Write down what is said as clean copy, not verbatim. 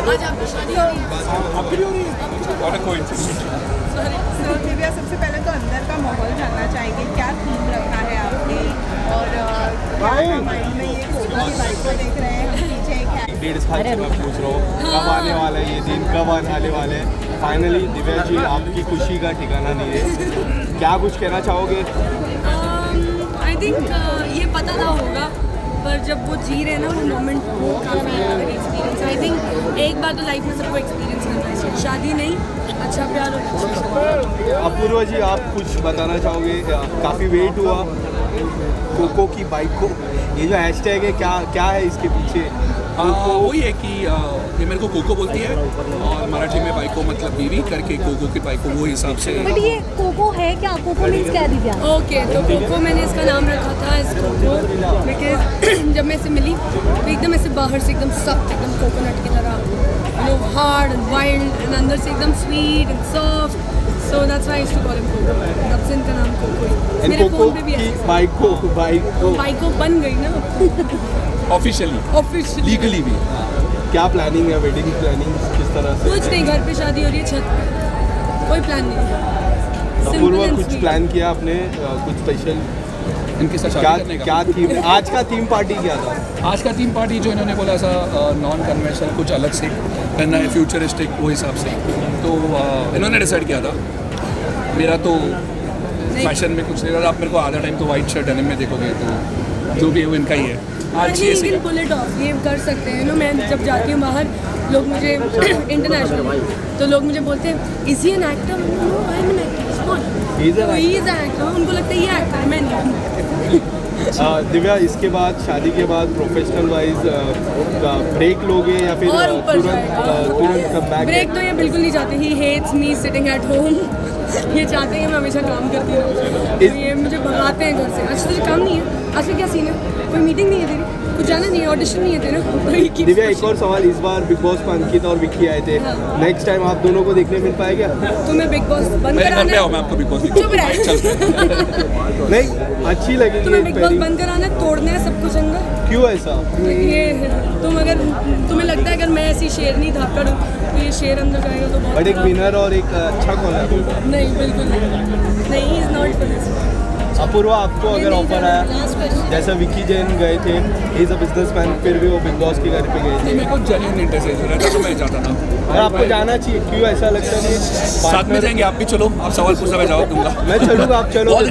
आज आपकी शादी हो रही है। तो दिव्या, सबसे पहले तो अंदर का माहौल जानना चाहेंगे, क्या थीम रखा है आपने और माइंड में ये कोको की बाइक को देख रहे हैं हम पीछे एक है। 1.5 साल से मैं पूछ रहा हूँ कब आने वाला है ये दिन, कब आने वाले हैं। फाइनली दिव्या जी, आपकी खुशी का ठिकाना नहीं है, क्या कुछ कहना चाहोगे? आई थिंक ये पता ना होगा, पर जब वो जी रहे हैं ना वो मोमेंट, वो काफ़ी एक्सपीरियंस। आई थिंक एक बार तो लाइफ में सबको एक्सपीरियंस करना चाहिए, शादी नहीं, अच्छा प्यार हो। अपूर्वा जी, आप कुछ बताना चाहोगे? काफ़ी वेट हुआ कोको की बाइक को, ये जो हैशटैग है क्या है इसके पीछे? वही है कि ये मेरे को कोको बोलती है और मराठी में बाइक को मतलब बीवी करके कोको की बाइक को वो हिसाब से। बट ये कोको है क्या? कोको मीन्स क्या दिव्या? ओके, तो कोको मैंने इसका नाम रखा था इसको बिकॉज जब मैं इसे मिली तो एकदम ऐसे बाहर से एकदम सख्त, एकदम कोकोनट की तरह, हार्ड एंड वाइल्ड, एंड अंदर से एकदम sweet and soft. So that's why I used to call him Coco. तब से इनका नाम कोको है। मेरे फोन पे भी है। बाइक को बन गई ना ऑफिशियली लीगली भी। क्या प्लानिंग है, वेडिंग प्लानिंग किस तरह से? कुछ नहीं, घर पे शादी हो रही है, छत पे, कोई प्लान नहीं। अपूर्वा, कुछ प्लान किया आपने कुछ स्पेशल इनके साथ क्या करने का? क्या थीम आज का थीम पार्टी क्या था? आज का थीम पार्टी जो इन्होंने बोला ऐसा नॉन कन्वेंशनल कुछ अलग से करना है, फ्यूचरिस्टिक, वो हिसाब से तो इन्होंने डिसाइड किया था। मेरा तो फैशन में कुछ नहीं रहा। आप मेरे को आधा टाइम तो वाइट शर्ट डेनिम में देखोगे, तो जो भी है वो इनका ही है। आज ये पुल इट ऑफ, ये कर सकते हैं। मैं जब जाती हूँ बाहर, लोग मुझे इंटरनेशनल तो लोग मुझे बोलते हैं is he an actor? I am an actor. He is an actor. उनको लगता है ये एक्टर है, मैं नहीं। दिव्या, इसके बाद शादी के बाद प्रोफेशनल वाइज ब्रेक लोगे या फिर तुरंत कम बैक? ब्रेक तो ये बिल्कुल नहीं चाहते। He hates me sitting at home. ये चाहते हैं मैं हमेशा काम करती रहूँ। तो ये मुझे भगाते हैं घर से। आज तुझे काम नहीं है, आज फिर क्या सीन है, कोई मीटिंग नहीं है तेरी, कुछ जाना नहीं है, ऑडिशन नहीं है तेरा। दिव्या, एक और सवाल, इस बार बिग बॉस पर अंकित और विक्की आए थे, नेक्स्ट टाइम आप दोनों को देखने मिल पाएगा? तुम्हें बिग बॉस बंद मेरे घर पे कराना आओ, मैं आपको बिग बॉस चुप रहे। नहीं, अच्छी लगेगी। तुम्हें बिग बॉस बंद कराना है, तोड़ना है सब कुछ अंदर। क्यों ऐसा? ये तुम्हें लगता है अगर मैं ऐसी शेरनी धाकड़ हूँ तो ये शेर अंदर जाएगा तो बहुत। बट एक विनर और एक अच्छा कौन है? नहीं, बिल्कुल नहीं, is not for this. Apoorva, आपको अगर ऑफर आया, जैसा विक्की जैन गए थे, इज अ बिजनेसमैन, फिर भी वो बिग बॉस के घर पे गए थे, मेरे को जेन्युइन इंटरेस्ट है, तो मैं चाहता था। और आपको जाना चाहिए, क्यों ऐसा लगता है? साथ में जाएंगे, आप भी चलो, आप सवाल पूछना मैं जवाब दूंगा। मैं चलूँगा, आप चलो।